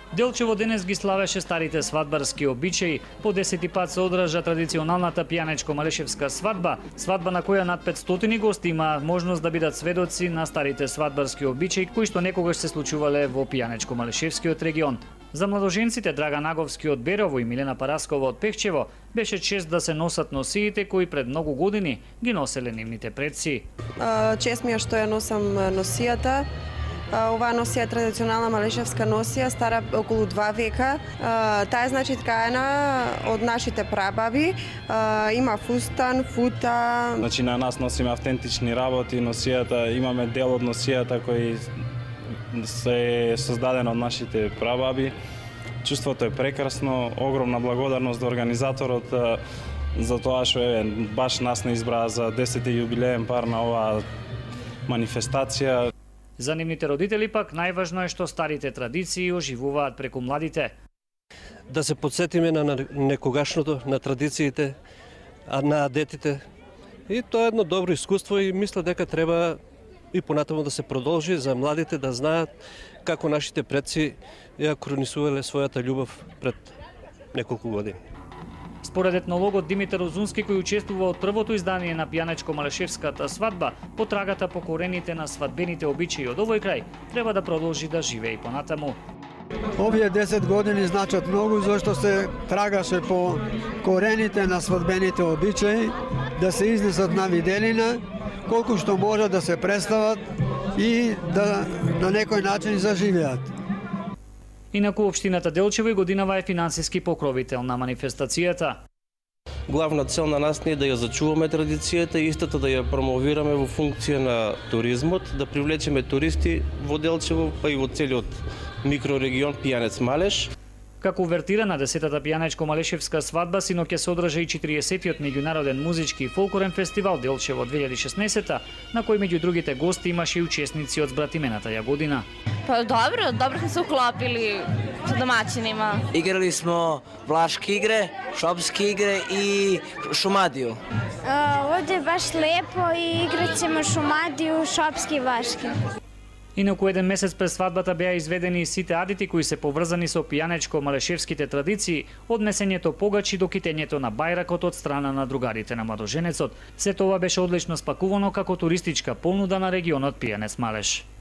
Делчево денес ги славеше старите свадбарски обичаи. По 10 пат се одржа традиционалната пијанечко-малешевска свадба, свадба на која над 500 гости има можност да бидат сведоци на старите свадбарски обичаи кои што некогаш се случувале во пијанечко-малешевскиот регион. За младоженците Драган Аговски од Берово и Милена Параскова од Пехчево беше чест да се носат носиите кои пред многу години ги носеле нивните предци. Чест ми е што ја носам носијата. Оваа носија е традиционална малешевска носија, стара околу 2 века. Таа е значи ткаена од нашите прабаби. Има фустан, фута. Значи на нас носиме автентични работи, носијата, имаме дел од носијата кој се создаден од нашите прабаби. Чувството е прекрасно, огромна благодарност до организаторот за тоа што баш нас не избра за 10-ти јубилеен пар на оваа манифестација. За нивните родители пак најважно е што старите традиции оживуваат преку младите. Да се подсетиме на некогашното, на традициите, на детите. И тоа е едно добро искуство и мисля дека треба и понатаму да се продолжи за младите да знаат како нашите предци ја кронисувале својата љубов пред неколку години. Според етнологот Димитар Озунски, кој учествува од првото издание на пијанечко-малешевската свадба, потрагата по корените на свадбените обичаи од овој крај треба да продолжи да живее и понатаму. Овие 10 години значат многу зашто се трагаше по корените на свадбените обичаи, да се изнесат на виделина, колку што може да се представат и да на некој начин заживеат. Инаку општината Делчево и годинава е финансиски покровител на манифестацијата. Главна цел на нас не е да ја зачуваме традицијата и истата да ја промовираме во функција на туризмот, да привлечеме туристи во Делчево, па и во целиот микрорегион Пијанец Малеш. Како увертира на 10-та пијанечко-малешевска свадба, синоќ ќе се одржа и 40-тиот меѓународен музички и фолклорен фестивал Делчево 2016, на кој меѓу другите гости имаше и учесници од збратимената ја година. Па добро сме се уклопили со домаќинима. Играли смо влашки игре, шопски игре и шумадију. Овде е баш лепо и играќемо шумадију, шопски и влашки. Инаку еден месец пред свадбата беа изведени сите адити кои се поврзани со пијанечко-малешевските традиции, од несењето погачи до китењето на бајракот од страна на другарите на младоженецот. Се тоа беше одлично спакувано како туристичка понуда на регионот Пијанец Малеш.